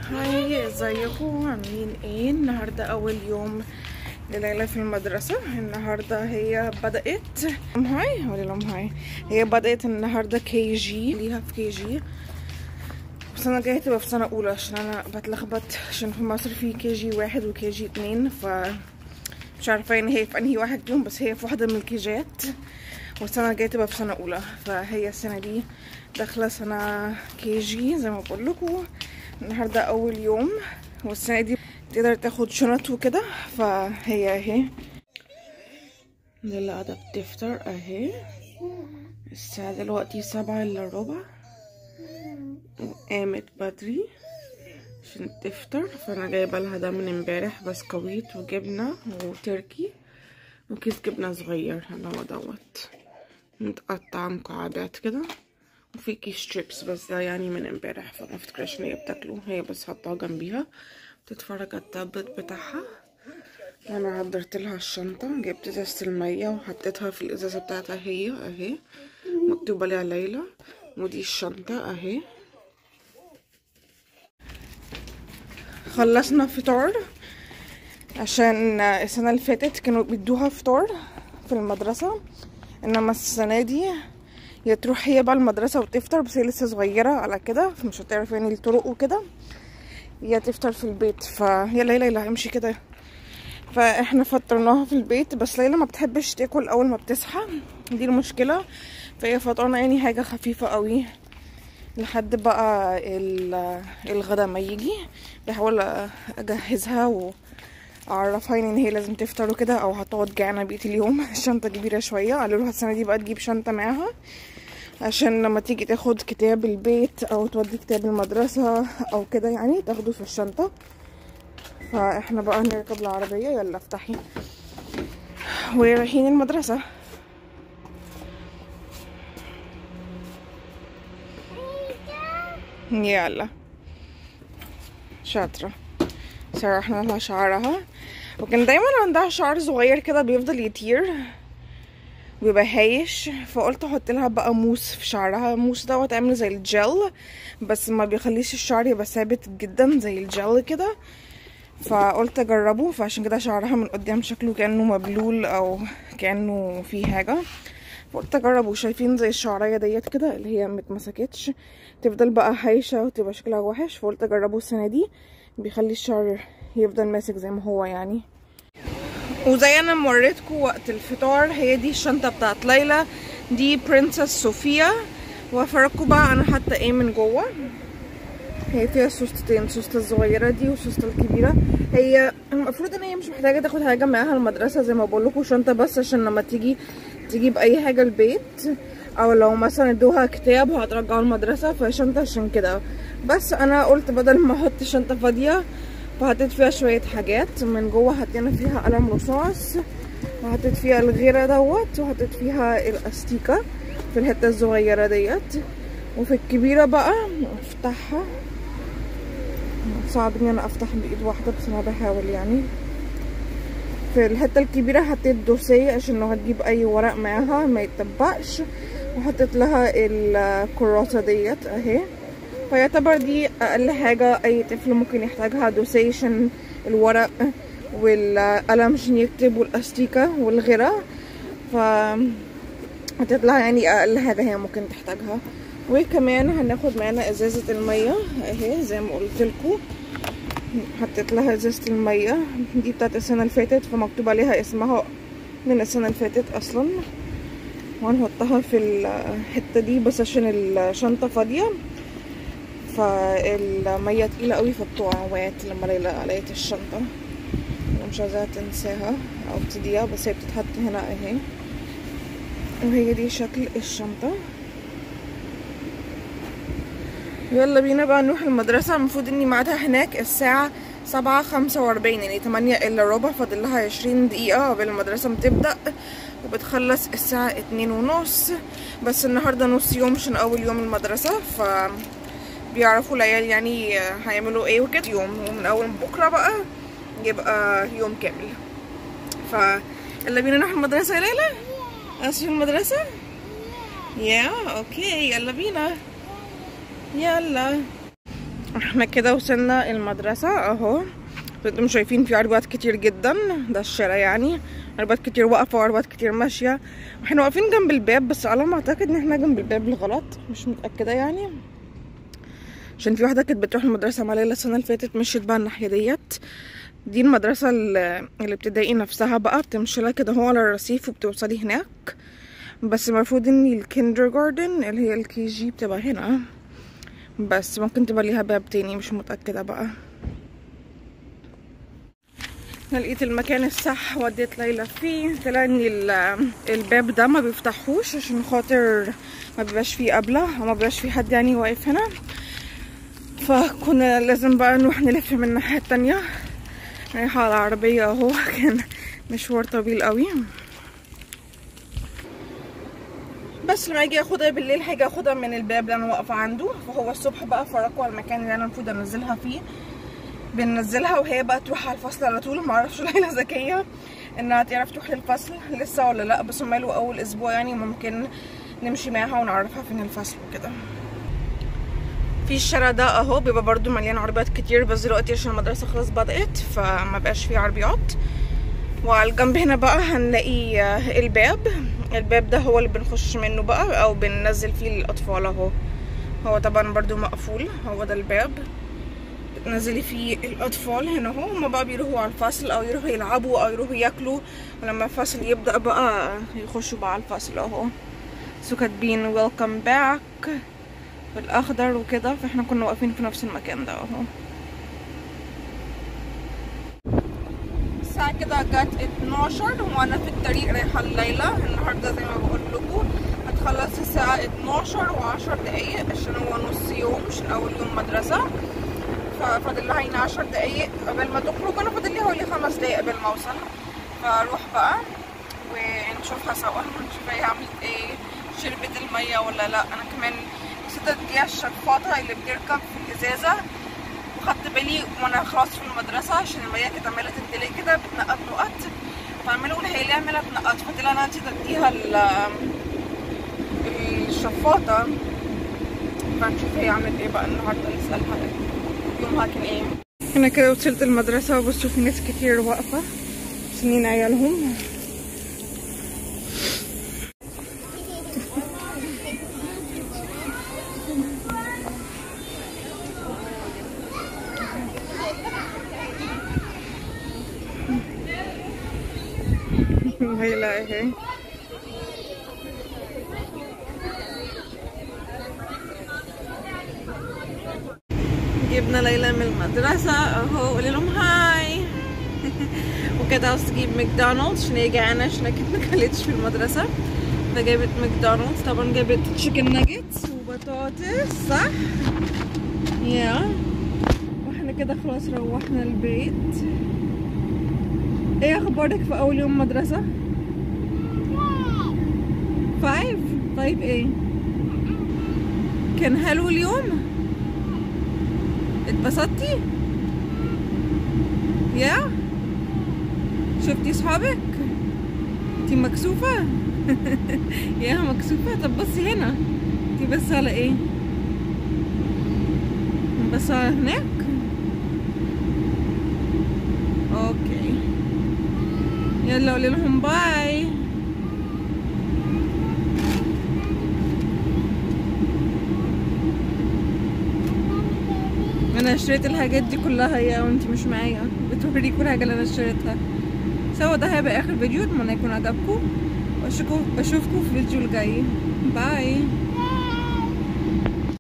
هاي ازيكم عاملين ايه؟ النهارده اول يوم لليلى في المدرسه. النهارده هي بدات هي بدات النهارده كي جي، ليها في كي جي، بس انا جايه تبقى في سنه اولى عشان انا بتلخبط، عشان في مصر في كي جي 1 وكي جي 2، ف مش عارفه ان هي في انهي واحد فيهم، بس هي في واحده من الكيجات، والسنه الجايه تبقى في سنه اولى. فهي السنه دي داخله سنه كي جي زي ما بقول لكم. النهارده اول يوم، والسنه دي تقدر تاخد شنط وكده. فهي اهي اللي قاعده بتفطر اهي. الساعه دلوقتي 7:15، وقامت بدري عشان تفطر. فانا جايبه لها ده من امبارح، بسكويت وجبنه وتركي وكيس جبنه صغير اللي هو دوت متقطع مكعبات كده، وفي كيس شيبس بس ده يعني من امبارح، فما افتكرش ان هي بتاكله، هي بس حطاه جنبيها بتتفرج على التابلت بتاعها. وانا حضرت لها الشنطه، جبت ازازه الميه وحطيتها في الازازه بتاعتها هي اهي، مكتوب عليها ليلى، ودي الشنطه اهي. خلصنا فطار، عشان السنه اللي فاتت كانوا بيدوها فطار في المدرسه، انما السنه دي هي تروح هي بقى المدرسه وتفطر، بس هي لسه صغيره على كده فمش هتعرف يعني الطرق وكده، هي تفطر في البيت. فهي ليلى همشي كده، فاحنا فطرناها في البيت، بس ليلى ما بتحبش تاكل اول ما بتصحى، دي المشكله. فهي فطرنا يعني حاجه خفيفه قوي لحد بقى الغدا ما يجي. بحاول اجهزها واعرفها يعني ان هي لازم تفطر وكده، او هتقعد جعانه بقيه اليوم. الشنطه كبيره شويه، قالوا لها السنه دي بقى تجيب شنطه معاها عشان لما تيجي تاخد كتاب البيت او تودي كتاب المدرسه او كده يعني تاخده في الشنطه. فاحنا بقى نركب العربيه، يلا افتحي، ورايحين المدرسه. يلا شاطره. سرحنا لها شعرها، وكان دايما عندها شعر صغير كده بيفضل يطير بيبقى هايش، فقلت احط لها بقى موس في شعرها. الموس دوت عامل زي الجل، بس ما بيخليش الشعر يبقى ثابت جدا زي الجل كده، فقلت اجربه. فعشان كده شعرها من قدام شكله كانه مبلول او كانه فيه حاجه، فقلت اجربه. شايفين زي الشعريه ديت كده اللي هي متمسكتش، تفضل بقى هايشه وتبقى شكلها وحش، فقلت اجربه السنه دي، بيخلي الشعر يفضل ماسك زي ما هو يعني. وزي انا موريتكم وقت الفطار، هي دي الشنطه بتاعت ليلى، دي برنسس صوفيا. وافرجكم بقى انا حاطه ايه من جوه. هي فيها سوستتين، السوسته الصغيره دي والسوسته الكبيره. هي المفروض ان هي مش محتاجه تاخد حاجه معاها المدرسه، زي ما بقول لكم شنطه بس عشان لما تيجي تجيب اي حاجه البيت، او لو مثلا ادوها كتاب وهترجعه المدرسه، فهي شنطه عشان كده. بس انا قلت بدل ما احط شنطه فاضيه، فحطيت فيها شويه حاجات من جوه. حطينا فيها قلم رصاص، وحطيت فيها الغيره دوت، وحطيت فيها الاستيكه في الحته الصغيره ديت. وفي الكبيره بقى افتحها، صعب ان انا افتح بايد واحده بس انا بحاول يعني. في الحته الكبيره حطيت دوسيه عشان لو هتجيب اي ورق معاها ما يتطبقش، وحطيت لها الكراسه ديت اهي. فيعتبر دي اقل حاجه اي طفل ممكن يحتاجها، دوسيه عشان الورق، والقلم عشان يكتب، والاستيكه والغيره. ف هتطلع يعني اقل حاجه هي ممكن تحتاجها. وكمان هناخد معانا ازازه الميه اهي زي ما قلت لكم. حطيت لها ازازه الميه دي بتاعت السنه اللي فاتت، فمكتوب عليها اسمها من السنه اللي فاتت اصلا، وهنحطها في الحته دي بس عشان الشنطه فاضيه، فالميه تقيله قوي فبتقع. وقعت لما ليلى لقيت الشنطه، مش عايزاها تنساها او تضيع، بس هي بتتحط هنا اهي. وهي دي شكل الشنطه. يلا بينا بقى نروح المدرسة. المفروض اني ميعادها هناك الساعة 7:45، يعني 8:15، فاضل لها 20 دقيقة قبل المدرسة ما تبدأ، وبتخلص الساعة 2:30. بس النهاردة نص يوم عشان أول يوم المدرسة، ف بيعرفوا العيال يعني هيعملوا ايه وكده يوم، ومن أول بكرة بقى يبقى يوم كامل. ف يلا بينا نروح المدرسة يا ليلى. عايزة المدرسة؟ اوكي يلا بينا يلا. احنا كده وصلنا المدرسة اهو. انتم شايفين في عربيات كتير جدا، ده الشارع يعني، عربيات كتير واقفة وعربيات كتير ماشية. احنا واقفين جنب الباب، بس على ما اعتقد ان احنا جنب الباب بالغلط، مش متأكدة يعني، عشان في واحدة كانت بتروح المدرسة مع ليلى السنة اللي فاتت مشيت بقى الناحية ديت. دي المدرسة الابتدائي نفسها بقى، بتمشي لها كده هو على الرصيف وبتوصلي هناك. بس المفروض ان الكيندر جاردن اللي هي الكي جي بتبقى هنا، بس ممكن تبقى ليها باب تاني، مش متأكدة بقى. انا لقيت المكان الصح وديت ليلى فيه. طلع ان الباب ده ما بيفتحوش عشان خاطر ما بيبقاش فيه قبلة وما بيبقاش فيه حد يعني واقف هنا، فكنا لازم بقى نروح نلف من الناحية التانية. رايحة على العربية اهو، كان مشوار طويل قوي. بس لما اجي اخدها بالليل هاجي اخدها من الباب اللي انا واقفة عنده، فهو الصبح بقى فرقوا على المكان اللي انا المفروض انزلها فيه. بننزلها وهي بقى تروح على الفصل على طول. معرفش ليلى ذكية انها تعرف تروح للفصل لسه ولا لا، بس هم قالوا اول اسبوع يعني ممكن نمشي معاها ونعرفها فين الفصل وكده. في الشارع ده اهو بيبقى برضو مليان عربيات كتير، بس دلوقتي عشان المدرسة خلاص بدأت فما بقاش فيه عربيات. وعلى الجنب هنا بقى هنلاقي الباب ده هو اللي بنخش منه بقى او بننزل فيه الاطفال اهو. هو طبعا برضو مقفول، هو ده الباب بتنزلي فيه الاطفال هنا اهو. هما بقى بيروحوا على الفصل او يروحوا يلعبوا او يروحوا ياكلوا، ولما الفصل يبدأ بقى يخشوا بقى على الفصل اهو. سو كاتبين ويلكم باك بالاخضر وكده، فاحنا كنا واقفين في نفس المكان ده اهو. الساعة كده جت 12 وانا في الطريق رايحة لليلى النهارده زي ما بقول لكم. هتخلص الساعة 12 و10 دقايق عشان هو نص يوم، مش اول يوم مدرسة، ففاضل لها هنا 10 دقايق قبل ما تخرج. انا فاضل لي حوالي 5 دقايق قبل ما اوصل، فاروح بقى ونشوفها سوا، نشوف هي عملت ايه، شربت المية ولا لا. انا كمان نسيت اديها الشفاطة اللي بتركب في الازازة، وخدت بالي وانا خلاص في المدرسة عشان المية كانت عمالة تندلق كده بتنقط نقط، فعملوا هي ليه عمالة تنقط، فطلع انا نسيت اديها الشفاطة. فنشوف هي عملت ايه بقى النهارده، نسألها يومها كان ايه. هنا كده وصلت المدرسة وبصوا في ناس كتير واقفة سنين عيالهم. هي لا اهي جبنا ليلى من المدرسة اهو. قولي لهم هاي. وكده عاوز تجيب ماكدونالدز عشان هي جعانة عشان اكيد ماكلتش في المدرسة، فجابت ماكدونالدز. طبعا جابت تشيكن ناجتس وبطاطس صح؟ يا واحنا كده خلاص روحنا البيت. ايه اخبارك في اول يوم مدرسة؟ 5. طيب ايه كان حلو اليوم؟ اتبسطتي؟ يا شفتي صحابك؟ انتي مكسوفة؟ يا مكسوفة؟ طب بصي هنا، انتي بس على ايه؟ بس على هناك؟ اوكي يلا قولي لهم باي. انا اشتريت الحاجات دي كلها يا وانتي مش معايا، بتوريكوا الحاجه اللي انا اشتريتها. سوا ده هيبقى اخر فيديو، اتمنى يكون عجبكم واشوفكم في الفيديو الجاي. باي.